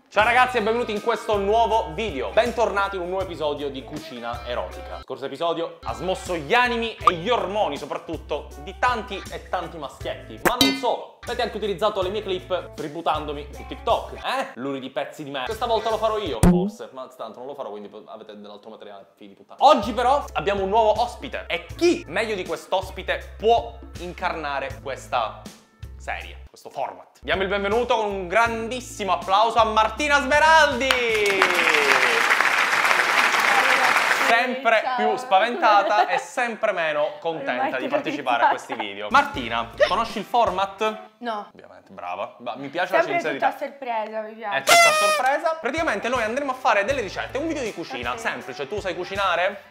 Ciao ragazzi e benvenuti in questo nuovo video. Bentornati in un nuovo episodio di Cucina Erotica. Lo scorso episodio ha smosso gli animi e gli ormoni soprattutto di tanti e tanti maschietti, ma non solo. Avete anche utilizzato le mie clip tributtandomi su TikTok, Luridi pezzi di me. Questa volta lo farò io, forse, ma tanto non lo farò, quindi avete dell'altro materiale, figli di puttana. Oggi però abbiamo un nuovo ospite e chi meglio di quest'ospite può incarnare questa serie, questo format. Diamo il benvenuto con un grandissimo applauso a Martina Smeraldi! Sempre più spaventata e sempre meno contenta di partecipare a questi video. Martina, conosci il format? No. Ovviamente, brava. Mi piace la sincerità. Sempre tutta sorpresa, mi piace. È tutta a sorpresa. Praticamente noi andremo a fare delle ricette, un video di cucina, semplice. Tu sai cucinare?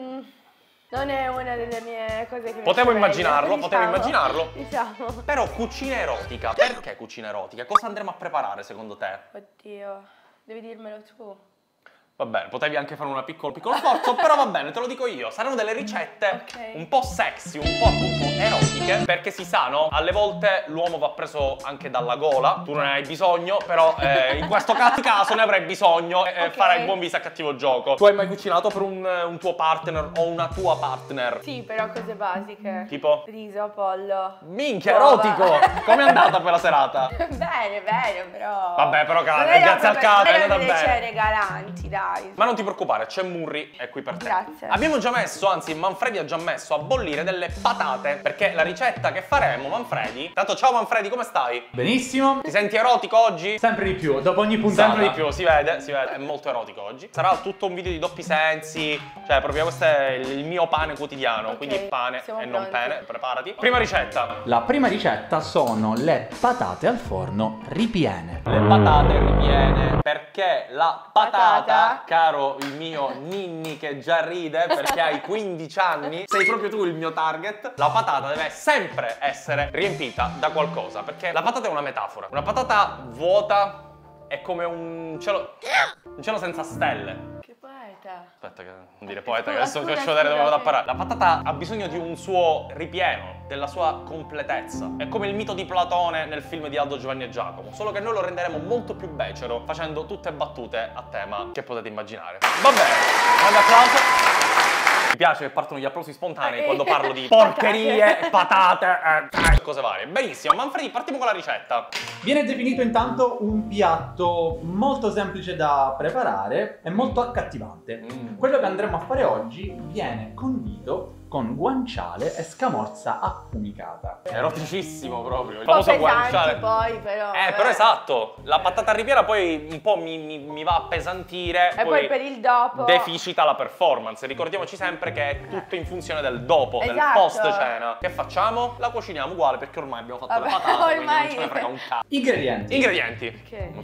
Non è una delle mie cose che Potevo mi piace immaginarlo, meglio, potevo immaginarlo. Diciamo. Però cucina erotica, perché cucina erotica? Cosa andremo a preparare secondo te? Oddio, devi dirmelo tu. Va bene, potevi anche fare un piccolo sforzo, però va bene, te lo dico io. Saranno delle ricette un po' sexy, un po' appunto erotiche, perché si sa, no? Alle volte l'uomo va preso anche dalla gola, tu non ne hai bisogno, però in questo caso ne avrai bisogno e farai buon viso a cattivo gioco. Tu hai mai cucinato per un tuo partner o una tua partner? Sì, però cose basiche. Tipo? Riso, pollo. Minchia, erotico! Com'è andata quella serata? Bene, però... Vabbè, però grazie al caso è andata bene. C'è regalanti, dai. Ma non ti preoccupare, c'è Murri, è qui per te. Grazie. Abbiamo già messo, anzi Manfredi ha già messo a bollire delle patate, perché la ricetta che faremo, Manfredi... Tanto ciao Manfredi, come stai? Benissimo. Ti senti erotico oggi? Sempre di più, dopo ogni puntata. Sempre di più, si vede, è molto erotico oggi. Sarà tutto un video di doppi sensi, cioè proprio questo è il mio pane quotidiano, quindi pane e non pene, preparati. Prima ricetta. La prima ricetta sono le patate al forno ripiene. Le patate ripiene, perché la patata, caro il mio Ninni che già ride perché hai 15 anni, sei proprio tu il mio target, la patata deve sempre essere riempita da qualcosa, perché la patata è una metafora. Una patata vuota è come un cielo senza stelle. Aspetta che non dire poeta, che adesso ti faccio vedere dove vado a parare. La patata ha bisogno di un suo ripieno, della sua completezza. È come il mito di Platone nel film di Aldo, Giovanni e Giacomo, solo che noi lo renderemo molto più becero facendo tutte battute a tema che potete immaginare. Va bene, grande applauso. Mi piace che partono gli applausi spontanei quando parlo di porcherie, patate, cose varie. Benissimo, Manfredi, partiamo con la ricetta. Viene definito intanto un piatto molto semplice da preparare e molto accattivante. Quello che andremo a fare oggi viene condito con guanciale e scamorza affumicata. Eroticissimo proprio, il Un po' famoso pesanti guanciale. poi però. Però esatto, la patata ripiena poi un po' mi va a appesantire E poi per il dopo deficita la performance. Ricordiamoci sempre che è tutto in funzione del dopo, del Esatto. post cena. Che facciamo? La cuciniamo uguale perché ormai abbiamo fatto le patate, quindi non ce ne frega un cazzo. Ingredienti. Ingredienti. Ok.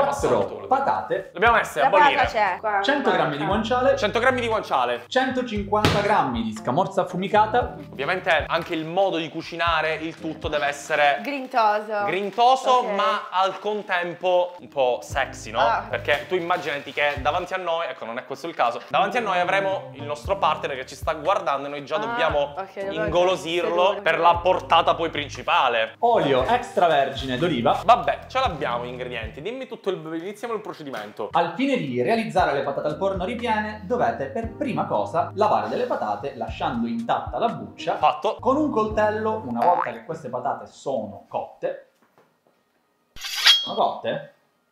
4 patate, Dobbiamo mettere la a bollire. patata c'è qua. 100 g di guanciale, 100 g di guanciale. 150 g di scamorza affumicata. Ovviamente anche il modo di cucinare il tutto deve essere Grintoso. ma al contempo un po' sexy, no? Perché tu immaginati che davanti a noi, ecco non è questo il caso, davanti a noi avremo il nostro partner che ci sta guardando e noi già dobbiamo ingolosirlo per la portata poi principale. Olio extravergine d'oliva. Vabbè, ce l'abbiamo gli ingredienti, dimmi tutto iniziamo il procedimento. Al fine di realizzare le patate al forno ripiene dovete per prima cosa lavare delle patate lasciando intatta la buccia. Fatto. Con un coltello, una volta che queste patate sono cotte. Sono cotte?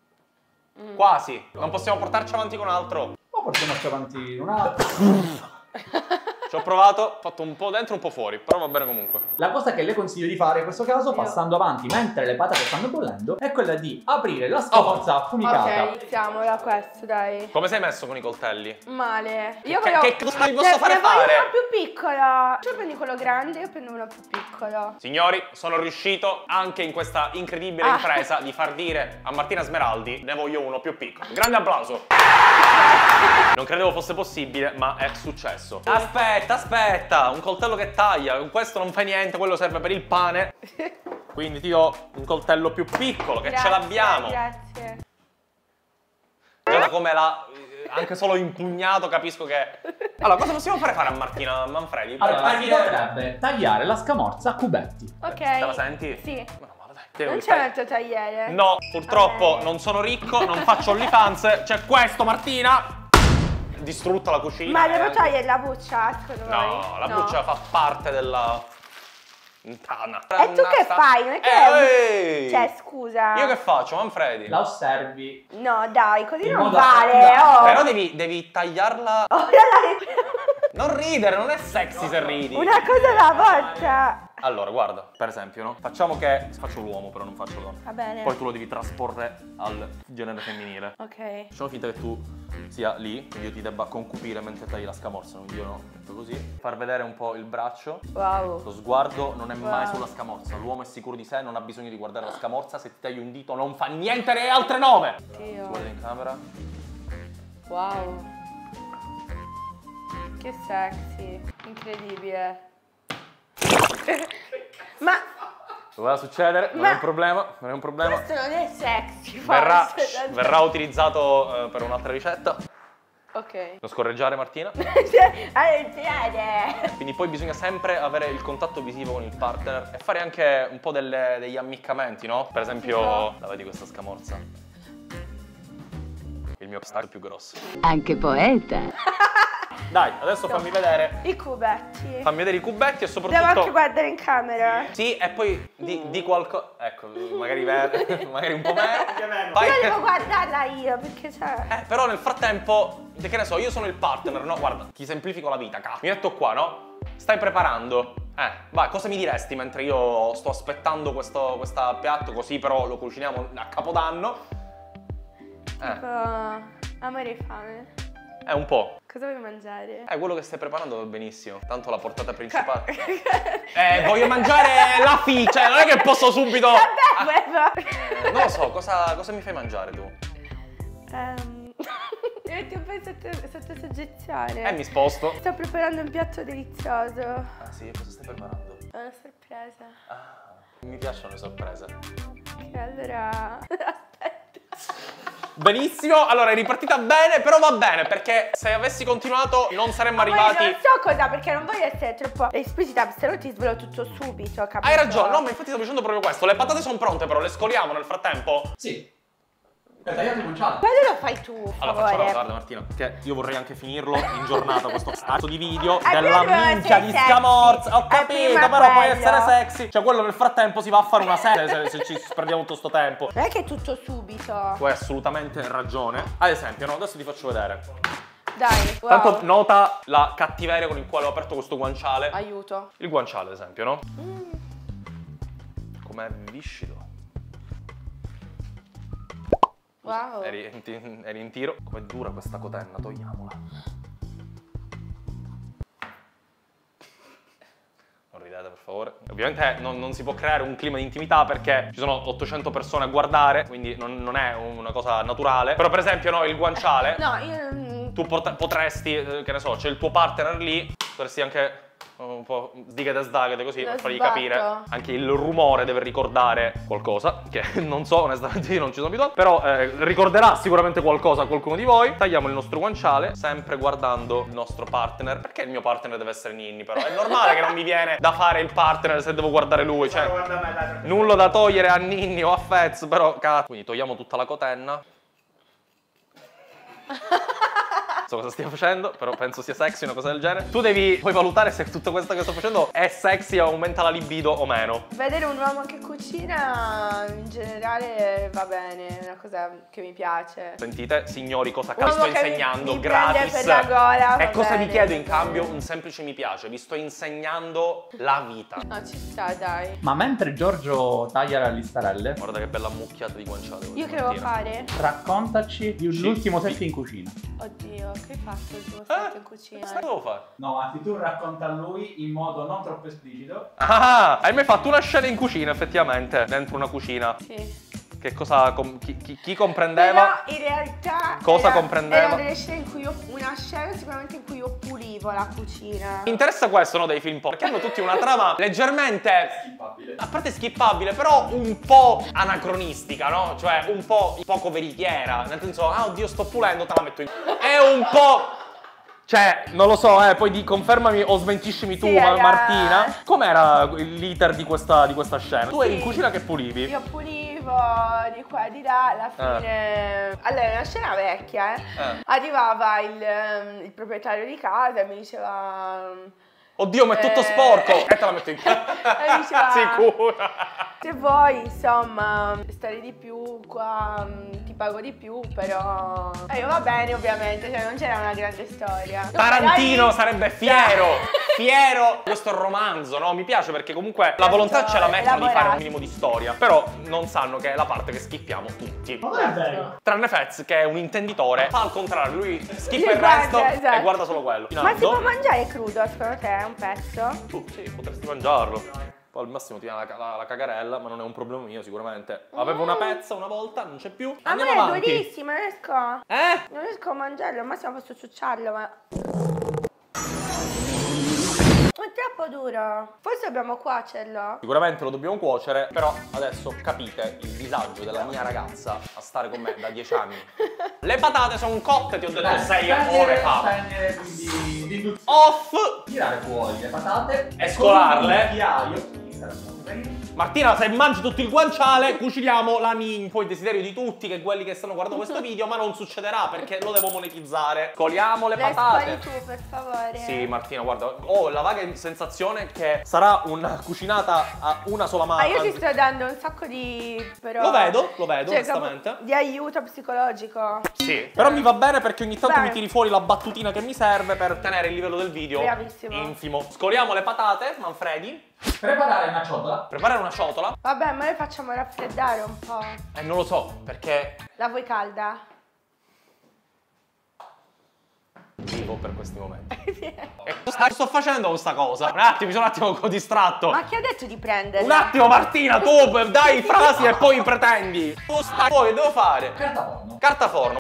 Quasi, non possiamo portarci avanti con altro. Ma portiamoci avanti un attimo. Ci ho provato, ho fatto un po' dentro e un po' fuori, però va bene comunque. La cosa che le consiglio di fare in questo caso, passando avanti mentre le patate stanno bollendo, è quella di aprire la scamorza affumicata. Ok, iniziamo da questo, dai. Come sei messo con i coltelli? Male. Che cosa vi posso fare ne voglio fare? una più piccola. Tu prendi quello grande, io prendo uno più piccolo. Signori, sono riuscito anche in questa incredibile impresa di far dire a Martina Smeraldi ne voglio uno più piccolo. Grande applauso. Non credevo fosse possibile, ma è successo. Aspetta, un coltello che taglia. Con questo non fa niente, quello serve per il pane. Quindi ti do un coltello più piccolo, che ce l'abbiamo. Grazie. Già da come l'ha anche solo impugnato capisco che... Allora, cosa possiamo fare a Martina Manfredi? Allora, si dovrebbe tagliare la scamorza a cubetti. Ok. Te la senti? Sì. Meno male, dai. Non c'è un altro tagliere? No, purtroppo Vabbè. non sono ricco, non faccio OnlyFans. C'è questo, Martina! Distrutta la cucina. Ma devo togliere la buccia, secondo voi? No, la buccia fa parte della... Tana. E tu che fai? Non è che... Cioè, scusa. Io che faccio, Manfredi? La osservi. No, dai, così In non modo vale. accurato. Oh. Però devi tagliarla... Oh, dai. Non ridere, non è sexy se ridi. Una cosa alla volta. Allora, guarda, per esempio, no? Facciamo che... Faccio l'uomo, però non faccio donna. Va bene. Poi tu lo devi trasporre al genere femminile. Ok. Facciamo finta che tu sia lì, quindi io ti debba concupire mentre tagli la scamorza, quindi io no, metto così. Far vedere un po' il braccio. Wow. Lo sguardo non è mai Wow. sulla scamorza. L'uomo è sicuro di sé, non ha bisogno di guardare la scamorza. Se ti tagli un dito non fa niente né altre 9. Dio. Guarda in camera. Wow. Che sexy. Incredibile. Ma Doveva succedere, non Ma- è un problema, non è un problema. questo non è sexy, Verrà, forse. verrà utilizzato per un'altra ricetta. Ok. Non scorreggiare, Martina. Attenzione. Quindi poi bisogna sempre avere il contatto visivo con il partner e fare anche un po' degli ammiccamenti, no? Per esempio, la vedi questa scamorza? Il mio stato è più grosso. Anche poeta. Dai, adesso fammi vedere. I cubetti. Fammi vedere i cubetti e Devo anche soprattutto... guardare in camera. Sì, e poi di qualcosa... Ecco, magari magari un po' meno. Però devo guardarla io perché c'è. Però nel frattempo, che ne so, io sono il partner, no? Guarda, ti semplifico la vita, cazzo. Mi metto qua, no? Stai preparando. Vai, cosa mi diresti mentre io sto aspettando questo piatto, così però lo cuciniamo a Capodanno? Tipo, amore e fame. Un po'. Cosa vuoi mangiare? Quello che stai preparando va benissimo. Tanto la portata principale. Voglio mangiare la cioè non è che posso subito... Vabbè, Non lo so, cosa mi fai mangiare tu? Metti un po' sotto soggezione. Mi sposto. Sto preparando un piatto delizioso. Ah sì, cosa stai preparando? È una sorpresa. Mi piacciono le sorprese. Ok, allora... Aspetta. Benissimo, allora è ripartita bene, però va bene, perché se avessi continuato non saremmo arrivati... Non so cosa, perché non voglio essere troppo esplicita, se no ti svelo tutto subito, capito? Hai ragione, no, ma infatti stavo dicendo proprio questo. Le patate sono pronte, però le scoliamo nel frattempo. Sì. Per tagliare il guanciale. Quello lo fai tu, per Allora favore. facciamo, guarda Martina, che io vorrei anche finirlo in giornata questo stato di video prima della doveva minchia essere di sexy. scamorza. Ho capito, prima però puoi quello. essere sexy. Cioè quello nel frattempo si va a fare una serie se ci sperdiamo tutto sto tempo. Non è che è tutto subito. Tu hai assolutamente ragione. Ad esempio, no, adesso ti faccio vedere. Dai, wow. Tanto nota la cattiveria con il quale ho aperto questo guanciale. Aiuto. Il guanciale, ad esempio, no? Com'è viscido. Wow. Eri in tiro. Com'è dura questa cotenna, togliamola. Non ridete, per favore. Ovviamente non si può creare un clima di intimità perché ci sono 800 persone a guardare, quindi non è una cosa naturale. Però per esempio, no, il guanciale, No, io non... tu potresti, che ne so, c'è il tuo partner lì, potresti anche un po' sdighete sdagate così Lo per fargli sbatto. capire. Anche il rumore deve ricordare qualcosa, che non so, onestamente io non ci sono abituato, però ricorderà sicuramente qualcosa a qualcuno di voi. Tagliamo il nostro guanciale, sempre guardando il nostro partner. Perché il mio partner deve essere Ninni, però? È normale che non mi viene da fare il partner se devo guardare lui, cioè nulla da togliere a Ninni o a Fez, però cazzo. Quindi togliamo tutta la cotenna. So cosa stia facendo, però penso sia sexy, una cosa del genere. Tu puoi valutare se tutto questo che sto facendo è sexy o aumenta la libido o meno. Vedere un uomo che cucina in generale va bene, è una cosa che mi piace. Sentite, signori, cosa Un vi sto uomo che insegnando mi prende gratis. per la gola, E va cosa vi bene, chiedo va in cambio? bene. Un semplice mi piace. Vi sto insegnando la vita. No, ci sta, dai. Ma mentre Giorgio taglia le listarelle, Guarda che bella mucchiata di guanciale. Io che devo fare? raccontaci l'ultimo set in cucina. Oddio, che hai fatto il tuo set in cucina? Cosa devo fare? No, anzi tu racconta a lui in modo non troppo esplicito. Ah, hai mai fatto una scena in cucina, effettivamente, dentro una cucina. Sì. Che cosa, chi comprendeva? Però in realtà Cosa comprendeva? erano delle scene in cui una scena sicuramente in cui io pulivo la cucina. Mi interessa questo, no, dei film porno, perché hanno tutti una trama leggermente, Skippabile. a parte skippabile, però un po' anacronistica, no? Cioè un po' poco veritiera, nel senso, ah oddio sto pulendo, te la metto in... È un po'... Cioè, non lo so, poi confermami o smentiscimi tu, Sì, raga. Martina. Com'era l'iter di questa scena? Tu eri in cucina che pulivi? Io pulivo di qua e di là, alla fine... Allora, è una scena vecchia, Arrivava il proprietario di casa e mi diceva... Oddio, ma è tutto sporco! E te la metto in casa. E diceva... Sicura! Se vuoi, insomma, stare di più qua, ti pago di più, però... E io va bene, ovviamente, cioè non c'era una grande storia. Tarantino sarebbe fiero di questo romanzo, no? Mi piace perché comunque la volontà ce la mettono di fare un minimo di storia, però non sanno che è la parte che skippiamo tutti. Ma non è vero. Tranne Fez, che è un intenditore, fa al contrario, lui skippa il guarda, resto esatto. e guarda solo quello. Ma si può mangiare crudo, secondo te, un pezzo? Sì, potresti mangiarlo. Poi al massimo ti viene la cagarella, ma non è un problema mio sicuramente. Avevo una pezza una volta, non c'è più. A me Andiamo è avanti. durissimo, non riesco. Non riesco a mangiarlo, al massimo posso ciucciarlo, ma... È troppo duro. Forse dobbiamo cuocerlo. Sicuramente lo dobbiamo cuocere, però adesso capite il disagio della mia ragazza a stare con me da 10 anni. Le patate sono cotte, ti ho detto 6 ore fa. Spegnere, quindi Off! tirare fuori le patate E scolarle. con un cucchiaio. Martina, se mangi tutto il guanciale, cuciniamo un po' il desiderio di tutti, che quelli che stanno guardando questo video, ma non succederà perché lo devo monetizzare. Scoliamo le patate. Scoli tu, per favore. Sì, Martina, guarda, ho la vaga sensazione che sarà una cucinata a una sola mano. Ma io ti sto dando un sacco di... però... Lo vedo, cioè, onestamente. di aiuto psicologico. Sì, però mi va bene perché ogni tanto Bene. mi tiri fuori la battutina che mi serve per tenere il livello del video Bravissimo. infimo. Scoliamo le patate, Manfredi. Preparare una ciotola. Preparare una ciotola. Vabbè, ma le facciamo raffreddare un po'. Non lo so, perché La vuoi calda? vivo per questi momenti. Sto facendo questa cosa. Un attimo, mi sono un attimo distratto. Ma chi ha detto di prenderla? Un attimo, Martina, tu dai frasi e poi pretendi. Poi che devo fare? Carta forno. Carta forno.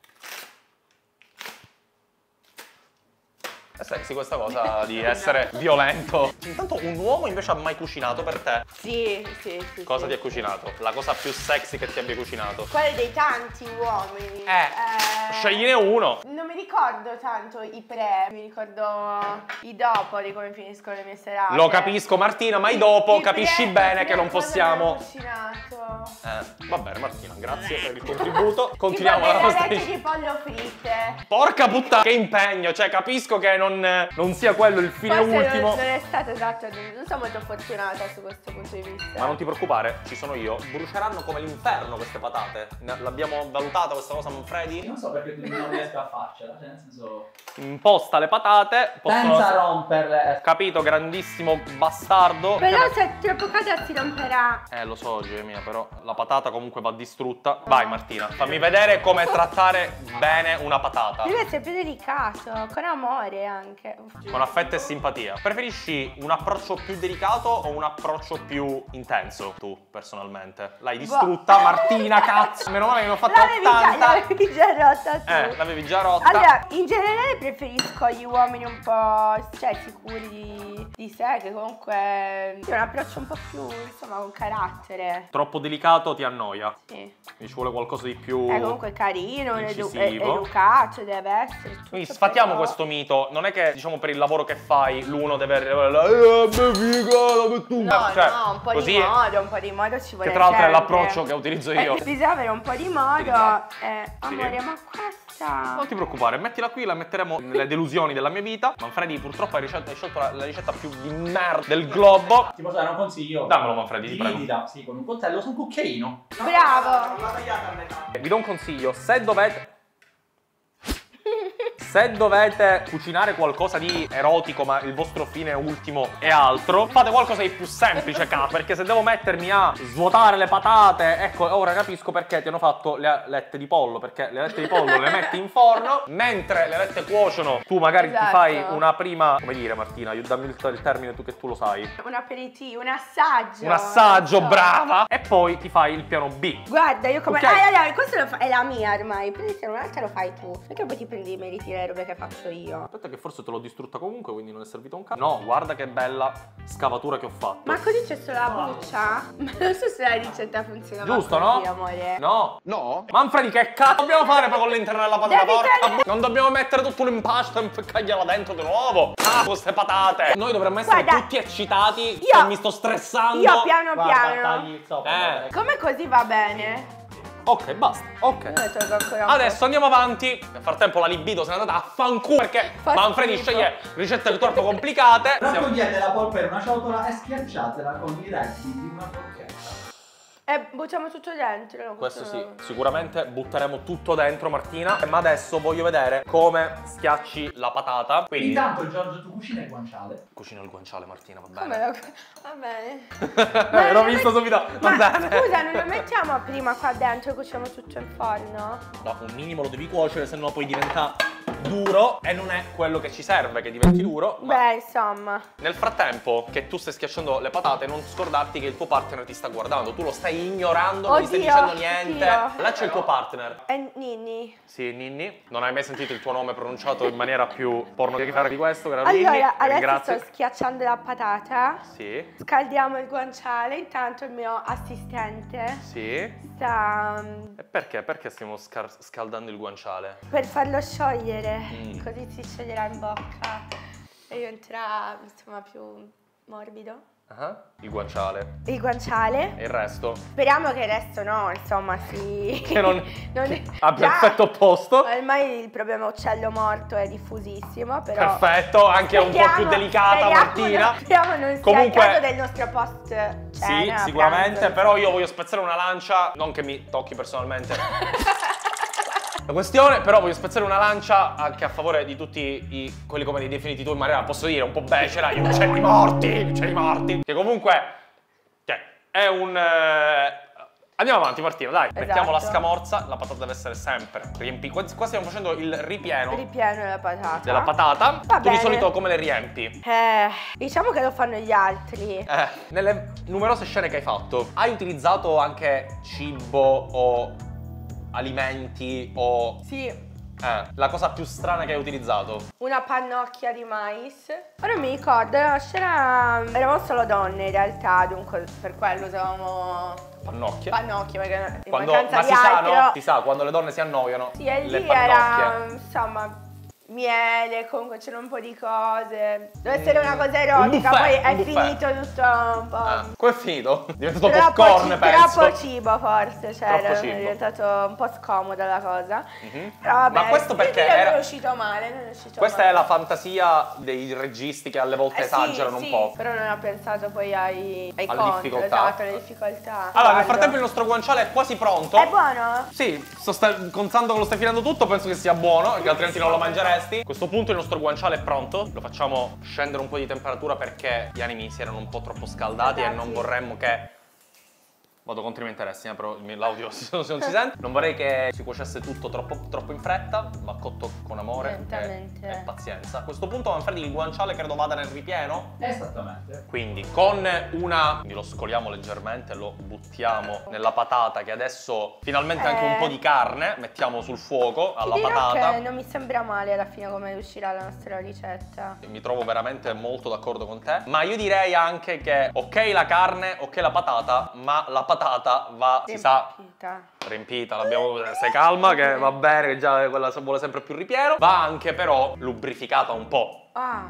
È sexy questa cosa di essere violento. Intanto un uomo invece ha mai cucinato per te. Sì. Cosa ti ha cucinato? La cosa più sexy che ti abbia cucinato? Quale dei tanti uomini? Scegliene uno. Non mi ricordo tanto i pre, mi ricordo i dopo di come finiscono le mie serate. Lo capisco Martina, ma i dopo I capisci pre- bene che non cosa possiamo... mi hanno cucinato? Va bene Martina, grazie per il contributo. Continuiamo la tipo nostra... delle alette di pollo fritte. Porca puttana, che impegno, cioè capisco che non sia quello il fine Forse ultimo. non è stato esatto, non sono molto fortunata su questo punto di vista. Ma non ti preoccupare, ci sono io. Bruceranno come l'inferno queste patate. L'abbiamo valutata questa cosa, Manfredi? Non so perché tu non riesco a farcela, cioè nel senso... Imposta le patate. Senza romperle. Capito, grandissimo bastardo. Però se è troppo calda si romperà. Lo so, Gemia, però la patata comunque va distrutta. Vai Martina, fammi vedere come trattare bene una patata. Deve essere più delicato, con amore anche. Con affetto e simpatia. Preferisci un approccio più delicato o un approccio più intenso? Tu, personalmente. L'hai distrutta, Martina, cazzo. Meno male che ne ho fatta 80. L'avevi già rotta tu. L'avevi già rotta. Allora, in generale preferisco gli uomini un po', cioè, sicuri di sé, che comunque sì, un approccio un po' più, insomma, con carattere. Troppo delicato ti annoia. Sì. Mi ci vuole qualcosa di più È comunque carino, incisivo. educato, deve essere. Quindi tutto, sfatiamo però- questo mito. Non è che, diciamo, per il lavoro che fai l'uno deve arrivare tu. No, Cioè, no, un po' così di modo, un po' di modo ci vuole che tra l'altro è sempre. l'approccio che utilizzo io. Bisogna avere un po' di modo. Amore, ma questa... Non ti preoccupare, mettila qui, la metteremo nelle delusioni della mia vita. Manfredi, purtroppo hai scelto la ricetta più di merda del globo. Ti posso dare un consiglio? Dammelo, Manfredi, ti prego. Dividila, sì, con un coltello su un cucchiaino. Bravo! La tagliata a metà. Vi do un consiglio, se dovete cucinare qualcosa di erotico ma il vostro fine ultimo è altro, fate qualcosa di più semplice, perché se devo mettermi a svuotare le patate, ecco, ora capisco perché ti hanno fatto le alette di pollo, perché le alette di pollo le metti in forno, mentre le alette cuociono, tu magari ti Esatto. fai una prima, come dire Martina, dammi il termine tu che tu lo sai. Un aperitivo, un assaggio. Un assaggio, non so. brava! E poi ti fai il piano B. Guarda, io come... Ok. allora, questo è la mia ormai. Prendi un'altra lo fai tu. Perché poi ti prendi i meriti le robe che faccio io. Aspetta che forse te l'ho distrutta comunque, quindi non è servito un cazzo. No, guarda che bella scavatura che ho fatto. Ma così c'è solo la buccia? Ma non so se la ricetta funziona. Giusto, così, no? amore. No. No? Manfredi, che cazzo dobbiamo fare poi con l'interno della patata? Devi Porca non dobbiamo mettere tutto l'impasto e infeccargliela dentro di nuovo. Ah, queste patate. Noi dovremmo essere Guarda, tutti eccitati. io mi sto stressando. Io piano Guarda, piano. tagli sopra. Come così va bene? Ok, basta. Ok. Ne tolgo ancora un po'. Adesso andiamo avanti. Nel frattempo la libido se n'è andata a fanculo perché Fa Manfredi schifo. sceglie ricette troppo complicate. Raccogliete la polpa in una ciotola e schiacciatela con i retti di una forchetta. E buttiamo tutto dentro. Questo sì, sicuramente butteremo tutto dentro, Martina. Ma adesso voglio vedere come schiacci la patata. Quindi Intanto Giorgio tu cucina il guanciale. cucino il guanciale, Martina, va Come bene. Va bene. L'ho visto subito. Va Ma bene. scusa, non lo mettiamo prima qua dentro e cuociamo tutto in forno? No, un minimo lo devi cuocere, sennò poi diventa duro e non è quello che ci serve che diventi duro. Ma Beh, insomma. nel frattempo che tu stai schiacciando le patate, non scordarti che il tuo partner ti sta guardando. Tu lo stai ignorando, non gli stai Oddio, dicendo niente. oddio. Là c'è il tuo partner. E Ninni. Sì, Ninni. Non hai mai sentito il tuo nome pronunciato in maniera più pornogрафica di questo, che era Ninni. Allora, adesso Ringrazio. sto schiacciando la patata. Sì, Scaldiamo il guanciale. Intanto il mio assistente sì. sta E perché? Perché stiamo scaldando il guanciale? per farlo sciogliere. Mm. Così si scioglierà in bocca e diventerà insomma più morbido. Ah, il guanciale. Il guanciale. E il resto? Speriamo che il resto no, insomma, sì. Che non Non- abbia già, effetto opposto. Ormai il problema uccello morto è diffusissimo, però. Perfetto, anche un po' più speriamo- delicata, speriamo Martina. Speriamo non sia Comunque- il caso del nostro post cena. Sì, sicuramente, però io voglio spezzare una lancia, non che mi tocchi personalmente la questione, però voglio spezzare una lancia anche a favore di tutti quelli come li definiti tu in maniera, posso dire, un po' becera, gli uccelli morti, che comunque, cioè, è un... Andiamo avanti, Martina, dai, mettiamo la scamorza, la patata deve essere sempre riempita, qua stiamo facendo il ripieno Ripieno della patata. della patata. Va Tu di bene. solito come le riempi? Diciamo che lo fanno gli altri. Nelle numerose scene che hai fatto, hai utilizzato anche cibo o alimenti o... Sì, la cosa più strana che hai utilizzato? una pannocchia di mais. Ora mi ricordo, la scena eravamo solo donne in realtà, dunque per quello usavamo Pannocchie? pannocchie perché in Quando, mancanza ma di si sa, altro. no? Si sa, quando le donne si annoiano, Sì, e le lì pannocchie. era insomma miele, comunque c'erano un po' di cose. Deve essere una cosa erotica, buffet, poi è un buffet. finito tutto un po'. Come è finito? È diventato Troppo popcorn, penso. troppo cibo forse, cioè Troppo cibo. è diventato un po' scomoda la cosa. Mhm. Però vabbè, Ma questo perché non era... è uscito male, non è uscito Questa male. è la fantasia dei registi che alle volte esagerano sì, un po'. però non ha pensato poi ai Alle contro, difficoltà. esatto, alle difficoltà. Allora, nel Guarda. frattempo il nostro guanciale è quasi pronto. È buono? Sì, contando che lo stai finendo tutto, penso che sia buono, perché altrimenti non lo mangeresti. A questo punto il nostro guanciale è pronto. Lo facciamo scendere un po' di temperatura perché gli animi si erano un po' troppo scaldati e non vorremmo che... Vado contro i miei interessi, però l'audio non si sente. Non vorrei che si cuocesse tutto troppo in fretta, va cotto con amore Lentamente. e pazienza. A questo punto, Manfredi, il guanciale credo vada nel ripieno. Esattamente. Quindi con quindi lo scoliamo leggermente, lo buttiamo nella patata che adesso finalmente anche un po' di carne mettiamo sul fuoco alla Ti dirò patata. che non mi sembra male alla fine come uscirà la nostra ricetta. Mi trovo veramente molto d'accordo con te, ma io direi anche che ok la carne, ok la patata, ma la patata va, si sa, riempita, stai calma che va bene, che già quella vuole sempre più ripieno, va anche però lubrificata un po'. Ah,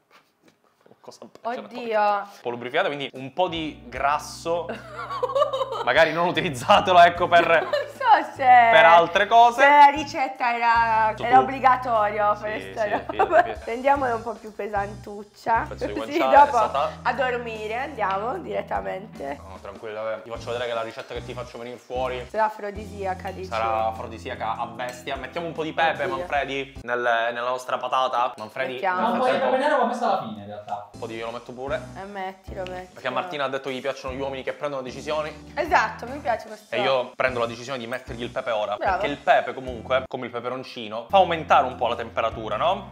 Cosa oddio. un po' lubrificata, quindi un po' di grasso, magari non utilizzatelo, ecco, Non per so se altre cose. se la ricetta era Tu. obbligatorio Sì, questa sì, roba. sì. Rendiamola un po' più pesantuccia. Pezzo di Così guanciale, dopo è stata- a dormire andiamo direttamente. No, tranquilla, ti faccio vedere che la ricetta che ti faccio venire fuori Sarà afrodisiaca, dici. sarà afrodisiaca a bestia. Mettiamo un po' di pepe, Oddio. Manfredi, nella nostra patata. Manfredi, Mettiamo. Ma nel un po' di frattempo, pepe nero l'ho messo alla fine in realtà. un po' di io lo metto pure. Mettilo. Perché a Martina ha detto che gli piacciono gli uomini che prendono decisioni Esatto, mi piace questo. e io prendo la decisione di mettergli il pepe ora. Bravo. Perché il pepe comunque, come il peperoncino, fa aumentare un po' la temperatura, no?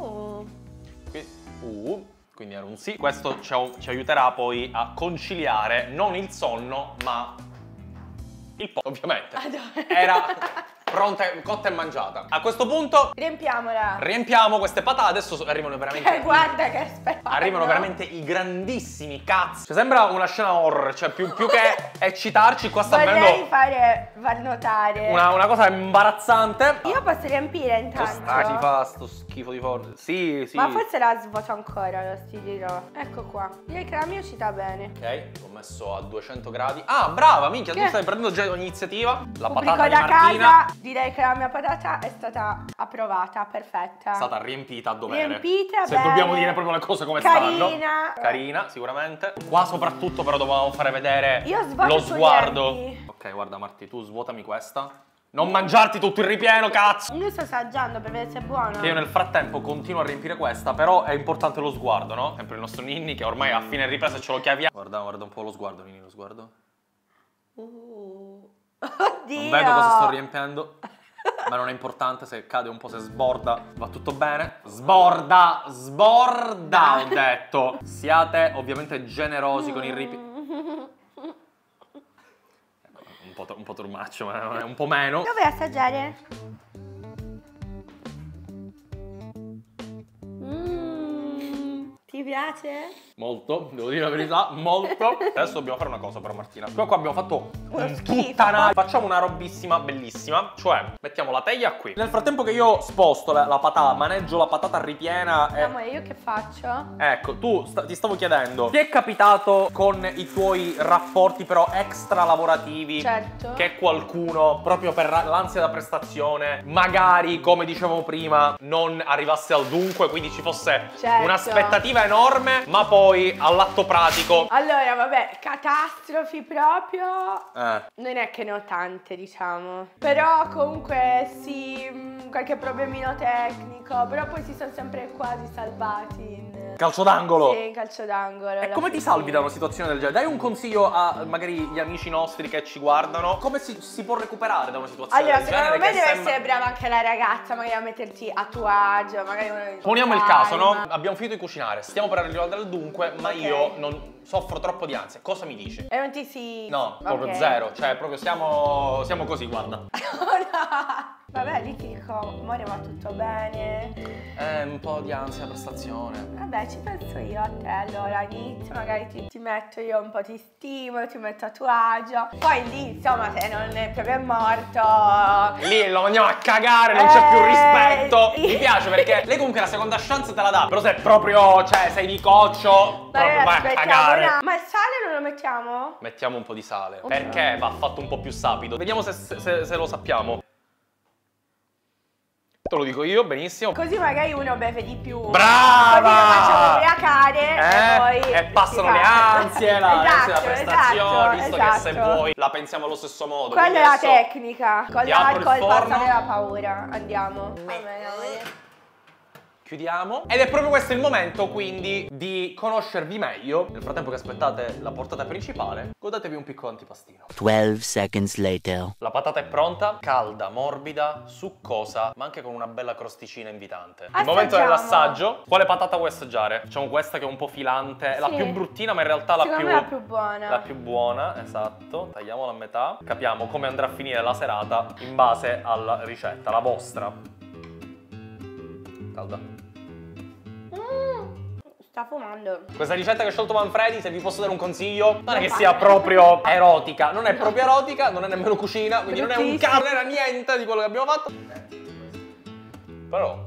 Quindi era un sì. Questo ci aiuterà poi a conciliare non il sonno, ma il po', ovviamente. Era pronta, cotta e mangiata. A questo punto riempiamola. riempiamo queste patate. Adesso arrivano veramente guarda che spettacolo. arrivano veramente i grandissimi cazzo. Cioè, sembra una scena horror. Cioè più che eccitarci qua sta Vorrei avvenendo far notare una cosa imbarazzante. Io posso riempire intanto. Chi fa sto schifo di forno? Sì. Ma forse la svuoto ancora, lo dirò. Ecco qua. Direi che la mia ci sta bene. Ok, l'ho messo a 200 gradi. Ah, brava, minchia, tu stai prendendo già l'iniziativa. La Pubblico patata di da Martina casa, direi che la mia patata è stata approvata, perfetta. è stata riempita a dovere. Riempita, se bene. dobbiamo dire proprio le cose come Carina. stanno. Carina, sicuramente. Qua soprattutto però dovevamo fare vedere Io svuoto lo tu sguardo. riempi. Ok, guarda Marti, tu svuotami questa. Non mangiarti tutto il ripieno, cazzo! Io sto assaggiando per vedere se è buono. Io nel frattempo continuo a riempire questa, però è importante lo sguardo, no? Sempre il nostro Ninni che ormai a fine ripresa ce lo chiaviamo. Guarda un po' lo sguardo, Ninni, lo sguardo. Oddio. Non vedo cosa sto riempendo, ma non è importante se cade un po', se sborda, va tutto bene. Sborda, ho detto. Siate ovviamente generosi con il ripieno. Un po' turmaccio, ma è un po' meno. Lo vuoi assaggiare? Ti piace? Molto, devo dire la verità, molto. Adesso dobbiamo fare una cosa però Martina. Qua abbiamo fatto Uno un schifo. puttanaio. Facciamo una robissima bellissima. Cioè, mettiamo la teglia qui. Nel frattempo che io sposto la patata, maneggio la patata ripiena Amore, io che faccio? Ecco, ti stavo chiedendo, ti è capitato con i tuoi rapporti però extra lavorativi Certo. che qualcuno, proprio per l'ansia da prestazione, magari, come dicevo prima, non arrivasse al dunque, quindi ci fosse Certo. un'aspettativa enorme, ma poi all'atto pratico... Allora, vabbè, catastrofi proprio. Eh. Non è che ne ho tante, diciamo. Però comunque sì, qualche problemino tecnico. Però poi si sono sempre quasi salvati in... Calcio d'angolo! Sì, in calcio d'angolo. E come ti salvi da una situazione del genere? Dai un consiglio a magari gli amici nostri che ci guardano. Come si può recuperare da una situazione Allora, del genere? secondo me che deve sembra... essere brava anche la ragazza, magari a metterti a tuo agio, magari... Poniamo il caso, no? Abbiamo finito di cucinare, stiamo per arrivare al dunque, ma Ok. io non soffro troppo di ansia. Cosa mi dici? E non ti si... No, proprio Ok. zero. Cioè, proprio siamo così, guarda. No. Vabbè, lì ti dico, amore, va tutto bene. Un po' di ansia da prestazione. Vabbè, ci penso io a te, allora inizio, magari ti metto io un po', ti stimolo, ti metto a tuo agio. Poi lì, insomma, se non è proprio morto... Lì lo mandiamo a cagare, non c'è più rispetto. Mi piace perché lei comunque la seconda chance te la dà. Però se proprio, cioè, sei di coccio, proprio vai a cagare. Ma il sale non lo mettiamo? Mettiamo un po' di sale. Ok. Perché va fatto un po' più sapido. Vediamo se lo sappiamo. Te lo dico io, benissimo. Così magari uno beve di più. Brava! Così lo facciamo ubriacare e poi... E passano si le fa. ansie, l'ansia da prestazione, visto che se esatto. vuoi la pensiamo allo stesso modo. Quella Quindi è la adesso tecnica. Con ti apro il l'alcol forno. passare la paura. Andiamo. Va bene, va bene. Chiudiamo. Ed è proprio questo il momento, quindi, di conoscervi meglio. Nel frattempo che aspettate la portata principale, godetevi un piccolo antipastino. 12 seconds later. La patata è pronta, calda, morbida, succosa, ma anche con una bella crosticina invitante. Il momento Assaggiamo. dell'assaggio. Quale patata vuoi assaggiare? Facciamo questa che è un po' filante, è la Sì. più bruttina, ma in realtà la Secondo più... me la più buona. La più buona, esatto. Tagliamola a metà. Capiamo come andrà a finire la serata in base alla ricetta, la vostra. Calda. Sta fumando. Questa ricetta che ha scelto Manfredi, se vi posso dare un consiglio, non è che sia proprio erotica. Non è proprio erotica, non è nemmeno cucina, quindi non è un Bruttissimo. cazzo, non era niente di quello che abbiamo fatto. Però,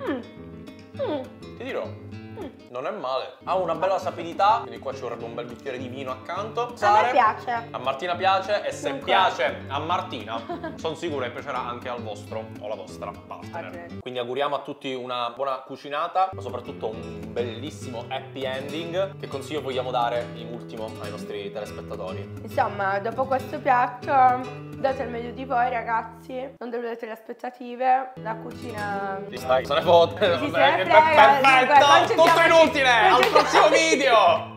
ti dirò, non è male. Ha una bella sapidità, quindi qua ci vorrebbe un bel bicchiere di vino accanto. A me piace. A Martina piace e se Dunque. piace a Martina, sono sicuro che piacerà anche al vostro o alla vostra partner. Ok. Quindi auguriamo a tutti una buona cucinata, ma soprattutto un bellissimo happy ending. Che consiglio vogliamo dare in ultimo ai nostri telespettatori? Insomma, dopo questo piatto, date il meglio di voi, ragazzi. Non deludete le aspettative. La cucina... Ti stai, se ne fotte. Chi se Vabbè, ne che frega, perfetto! dunque, Tutto concentriamoci. inutile! Al prossimo video!